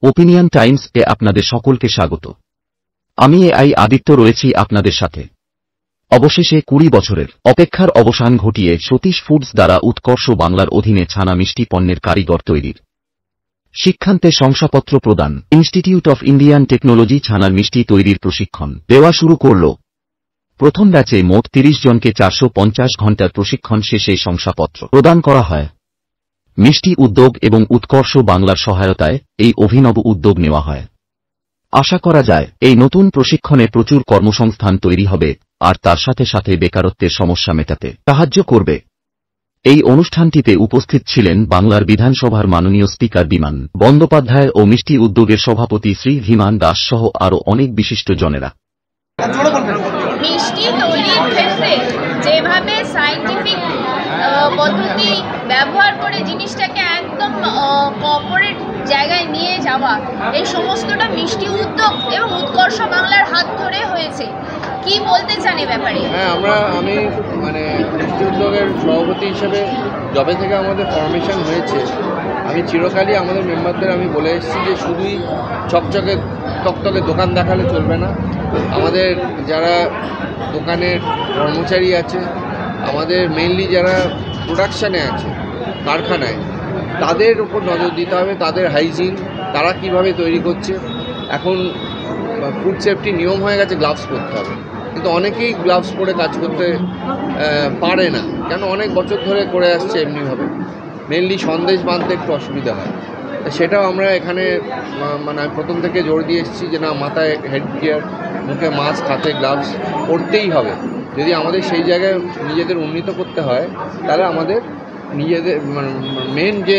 Opinion Times এ আপনাদের সকলকে স্বাগত। আমি এআই আদিত্য রয়েছি আপনাদের সাথে। অবশেষে ২০ বছরের অপেক্ষার অবসান ঘটিয়ে সতীশ ফুডস দ্বারা উৎকর্ষ বাংলার অধীনে ছানা মিষ্টি পণ্যের কারিগর তৈরির শিক্ষান্তে শংসাপত্র প্রদান ইনস্টিটিউট অফ ইন্ডিয়ান টেকনোলজি ছানার মিষ্টি তৈরির প্রশিক্ষণ দেওয়া শুরু করল। প্রথম ব্যাচে মোট ৩০ জনকে ৪৫০ ঘণ্টার প্রশিক্ষণ শেষে শংসাপত্র প্রদান করা হয়। মিষ্টি উদ্যোগ এবং উৎকর্ষ বাংলার সহায়তায় এই অভিনব উদ্যোগ নেওয়া হয়। আশা করা যায় এই নতুন প্রশিক্ষণে প্রচুর কর্মসংস্থান তৈরি হবে আর তার সাথে সাথে বেকারত্বের সমস্যা মেটাতে সাহায্য করবে। এই অনুষ্ঠানটিতে উপস্থিত ছিলেন বাংলার বিধানসভার মাননীয় স্পিকার বিমান বন্দ্যোপাধ্যায় ও মিষ্টি উদ্যোগের সভাপতি শ্রী ধীমান দাস সহ আরও অনেক বিশিষ্ট জনেরা। মিষ্টি তৈরির ক্ষেত্রে যেভাবে সায়েন্টিফিক পদ্ধতি ব্যবহার করে জিনিসটাকে একদম কর্পোরেট জায়গায় নিয়ে যাওয়া, এই সমস্তটা মিষ্টি উদ্যোগ এবং উৎকর্ষ বাংলার হাত ধরে হয়েছে। কি বলতে চান এ ব্যাপারে? হ্যাঁ, আমি মিষ্টি উদ্যোগের সভাপতি হিসেবে যবে থেকে আমাদের ফরমেশন হয়েছে, আমি চিরকালই আমাদের মেম্বারদের আমি বলে এসেছি যে শুধুই চকচকে তকতকে দোকান দেখালে চলবে না। আমাদের যারা দোকানের কর্মচারী আছে, আমাদের মেইনলি যারা প্রোডাকশানে আছে কারখানায়, তাদের উপর নজর দিতে হবে। তাদের হাইজিন, তারা কিভাবে তৈরি করছে। এখন ফুড সেফটি নিয়ম হয়ে গেছে গ্লাভস পরতে হবে, কিন্তু অনেকেই গ্লাভস পরে কাজ করতে পারে না, কেন অনেক বছর ধরে করে আসছে এমনিভাবে। মেনলি সন্দেশ বাঁধতে একটু অসুবিধা হয়। সেটাও আমরা এখানে প্রথম থেকে জোর দিয়ে এসেছি যে না, মাথায় হেড গিয়ার, মুখে মাস্ক, হাতে গ্লাভস পরতেই হবে। যদি আমাদের সেই জায়গায় নিজেদের উন্নীত করতে হয়, তাহলে আমাদের নিজেদের মেন যে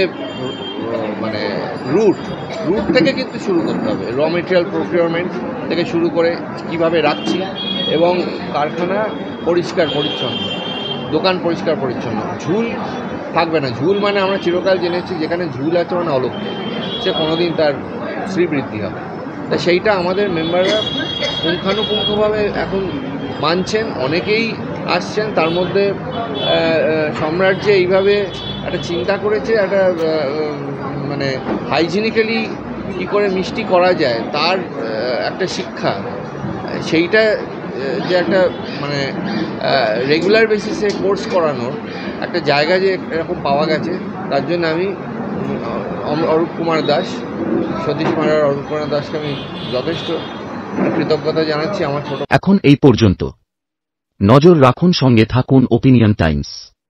রুট থেকে কিন্তু শুরু করতে হবে। র মেটেরিয়াল প্রকিউরমেন্ট থেকে শুরু করে কীভাবে রাখছি, এবং কারখানা পরিষ্কার পরিচ্ছন্ন, দোকান পরিষ্কার পরিচ্ছন্ন, ঝুল থাকবে না। ঝুল মানে আমরা চিরকাল জেনেছি যেখানে ঝুল আছে মানে অলৌকিক, সে কোনোদিন তার শ্রীবৃদ্ধি হবে। তা সেইটা আমাদের মেম্বাররা পুঙ্খানুপুঙ্খভাবে এখন মানছেন, অনেকেই আসছেন। তার মধ্যে সম্রাট যে এইভাবে একটা চিন্তা করেছে, একটা হাইজিনিক্যালি কী করে মিষ্টি করা যায় তার একটা শিক্ষা, সেইটা যে একটা রেগুলার বেসিসে কোর্স করানোর একটা জায়গা যে এরকম পাওয়া গেছে, তার জন্য আমি অরূপ কুমার দাস, সতীশ পাড়ার অরূপ কুমার দাসকে আমি যথেষ্ট কৃতজ্ঞতা জানাচ্ছি। আমার ছোট এখন এই পর্যন্ত। নজর রাখুন, সঙ্গে থাকুন ওপিনিয়ন টাইমস।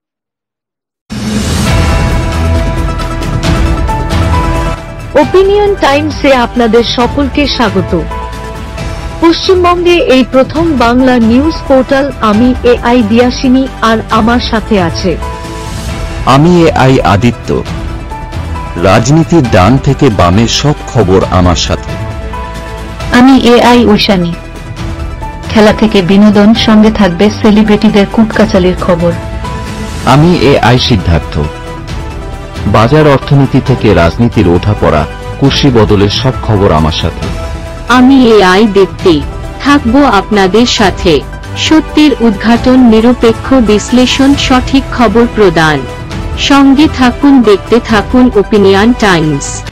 ওপিনিয়ন টাইমসে আপনাদের সকলকে স্বাগত। পশ্চিমবঙ্গে এই প্রথম বাংলা নিউজ পোর্টাল। আমি এআই দিয়াসিনী, আর আমার সাথে আছে আমি এআই আদিত্য। রাজনীতির ডান থেকে বামের সব খবর আমার সাথে। আমি এআই ঐশানী। খেলা থেকে বিনোদন, সঙ্গে থাকবে সেলিব্রিটিদের কুটকাচালির খবর। আমি এআই সিদ্ধার্থ। বাজার অর্থনীতি থেকে রাজনীতির ওঠাপড়া, কুর্সি বদলের সব খবর আমার সাথে। আমি এআই দীপ্তি, থাকবো আপনাদের সাথে। সত্যের উদ্ঘাটন, নিরপেক্ষ বিশ্লেষণ, সঠিক খবর প্রদান। সঙ্গে থাকুন, দেখতে থাকুন ওপিনিয়ন টাইমস।